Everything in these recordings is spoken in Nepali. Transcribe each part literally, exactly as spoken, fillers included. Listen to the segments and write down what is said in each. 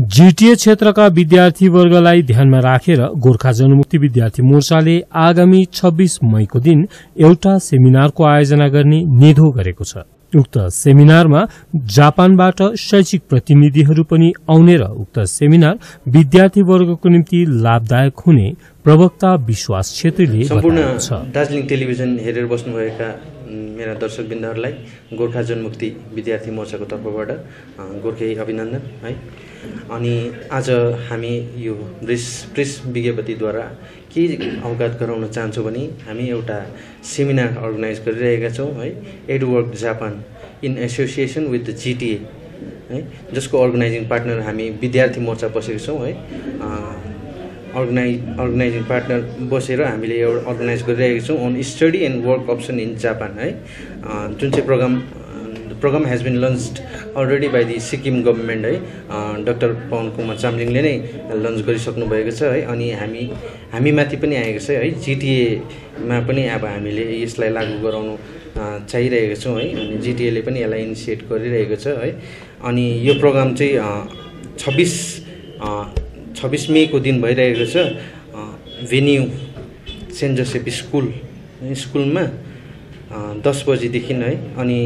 जीटीए क्षेत्रका विद्यार्थीवर्गलाई ध्यानमा राखेर गोर्खा जनमुक्ति विद्यार्थी मोर्चाले आगामी छब्बीस मईको दिन एउटा सेमिनारको आयोजना गर्ने निधो गरेको छ। उक्त सेमिनारमा जापानबाट शैक्षिक प्रतिनिधिहरू पनि आउने र उक्त सेमिनार विद्यार्थीवर्गको निम्ति लाभदायक हुने प्रवक्ता विश्वास छेत्रीले सम्पूर्ण दार्जिलिङ टेलिभिजन हेरेर बस्नुभएका मेरा दर्शकवृन्दहरूलाई गोर्खा जनमुक्ति विद्यार्थी मोर्चाको तर्फबाट गोर्खे अभिनन्दन है। अनि आज हामी यो प्रेस प्रेस विज्ञप्तिद्वारा के अवगत गराउन चाहन्छौँ भने हामी एउटा सेमिनार अर्गनाइज गरिरहेका छौँ है, Edwork Japan in association with the GTA है, जसको अर्गनाइजिङ पार्टनर हामी विद्यार्थी मोर्चा बसेको छौँ है। अर्गनाइज अर्गनाइजिङ पार्टनर बसेर हामीले एउटा अर्गनाइज गरिरहेका छौँ on study and work option in Japan है, जुन चाहिँ programme programme has been launched already by the Sikkim government है। डाक्टर पवन कुमार चामलिङले नै लन्च गरिसक्नु भएको छ है। अनि हामी हामी माथि पनि आएको छ है, जिटिएमा पनि अब हामीले यसलाई लागू गराउनु चाहिरहेको छौँ है। अनि जिटिएले पनि यसलाई इनिसिएट गरिरहेको छ है। अनि यो प्रोग्राम चाहिँ छब्बिस छब्बिस मेको दिन भइरहेको छ। भेन्यू सेन्ट जोसेफ स्कुल स्कुलमा दस बजीदेखि है। अनि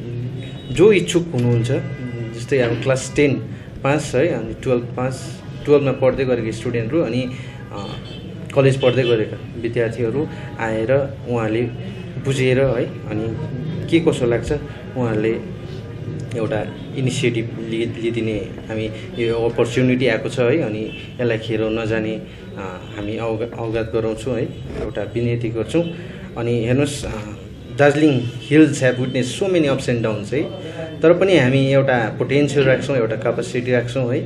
जो इच्छुक हुनुहुन्छ, जस्तै अब क्लास टेन पास है, अनि टुवेल्भ पास टुवेल्भमा पढ्दै गरेका स्टुडेन्टहरू अनि कलेज पढ्दै गरेका विद्यार्थीहरू आएर उहाँले बुझेर है, अनि के कसो लाग्छ उहाँहरूले एउटा इनिसिएटिभ लिदिने हामी यो अपर्च्युनिटी आएको छ है। अनि यसलाई खेर नजाने हामी अवगत अवगत गराउँछौँ है, एउटा विनती गर्छौँ। अनि हेर्नुहोस्, Darjeeling hills have witness so many ups and downs है, तर पनि हामी एउटा पोटेन्सियल राख्छौँ, एउटा क्यापासिटी राख्छौँ है।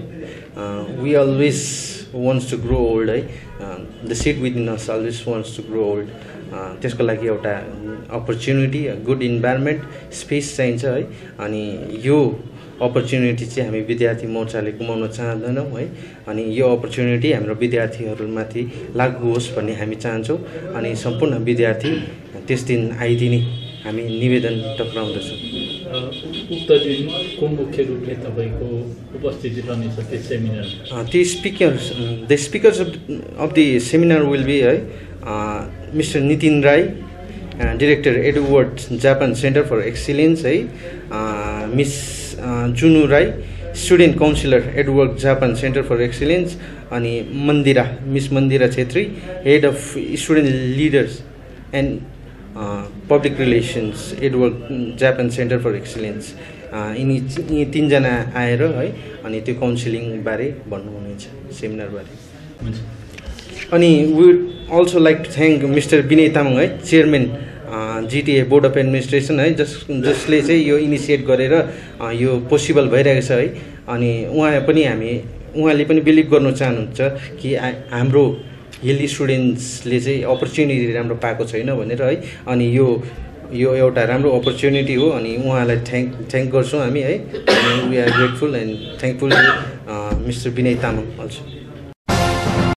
We always wants to grow old है, the seed within us always wants to grow old. त्यसको लागि एउटा अपर्च्युनिटी, गुड इन्भाइरोमेन्ट, स्पेस चाहिन्छ है। अनि यो अपर्च्युनिटी चाहिँ हामी विद्यार्थी मोर्चाले गुमाउन चाहँदैनौँ है। अनि यो अपर्च्युनिटी हाम्रो विद्यार्थीहरूमाथि लागू होस् भन्ने हामी चाहन्छौँ। अनि सम्पूर्ण विद्यार्थी त्यस दिन आइदिने हामी निवेदन टक्राउँदछौँ। उक्त दिन कुन मुख्य रूपले तपाईँको उपस्थिति रहनेछ त्यस सेमिनार? ती speakers the speakers of the seminar will be है, mister Nitin Rai, director Edward Japan centre for excellence है, miss Junu Rai, student counsellor Edward Japan centre for excellence, अनि Mandira miss Mandira Chhetri, head of student leaders and public relations Edward Japan centre for excellence. यिनी यी तिनजना आएर है, अनि त्यो काउन्सिलिङबारे भन्नुहुनेछ, सेमिनारबारे। अनि we also like to thank mister Vinay Tamang है, chairman GTA board of administration है, जस जसले चाहिँ यो इनिसिएट गरेर यो पोसिबल भइरहेको छ है। अनि उहाँ पनि हामी उहाँले पनि बिलिभ गर्नु चाहनुहुन्छ कि हाम्रो हिल स्टुडेन्ट्सले चाहिँ अपर्च्युनिटी राम्रो पाएको छैन भनेर है। अनि यो यो एउटा राम्रो अपर्च्युनिटी हो। अनि उहाँलाई थ्याङ्क थ्याङ्क गर्छौँ हामी है। We are grateful and thankful to mister Vinay Tamang also.